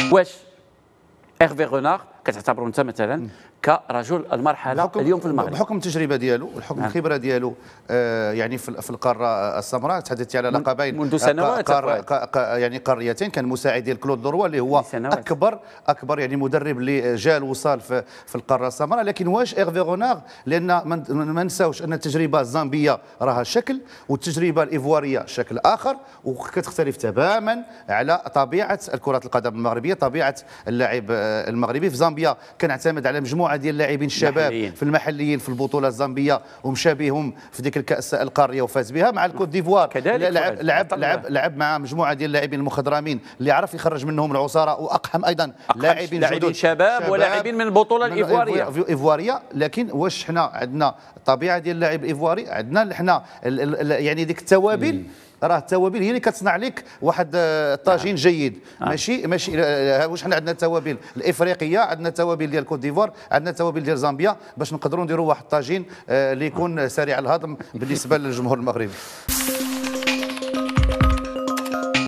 واش ايرفي رونار كتعتبره انت مثلا كرجل المرحله اليوم في المغرب؟ بحكم التجربه ديالو وبحكم الخبره ديالو يعني في القاره السمراء، تحدثت على لقبين منذ سنوات يعني قاريتين. كان مساعد ديال كلود لوروا اللي هو اكبر يعني مدرب اللي جا الوصال في القاره السمراء. لكن واش ايرفي رونار؟ لان ما نساوش ان التجربه الزامبيه راها شكل والتجربه الايفواريه شكل اخر، وكتختلف تماما على طبيعه كره القدم المغربيه، طبيعه اللاعب المغربي. في زامبيا كنعتمد على مجموعه ديال اللاعبين الشباب في المحليين في البطوله الزامبيه ومشى بهم في ديك الكاس القاريه وفاز بها. مع الكوت ديفوار لعب مع مجموعه ديال اللاعبين المخضرمين اللي عرف يخرج منهم العصاره، واقحم ايضا لاعبين شباب ولاعبين من البطوله الايفواريه. لكن واش حنا عندنا الطبيعه ديال اللاعب الايفواري؟ عندنا حنا يعني ديك التوابل. راه التوابل هي اللي كتصنع لك واحد الطاجين جيد. ماشي واش حنا عندنا التوابل الافريقيه، عندنا التوابل ديال كوت ديفوار، عندنا التوابل ديال زامبيا باش نقدروا نديروا واحد الطاجين اللي يكون سريع الهضم بالنسبه للجمهور المغربي.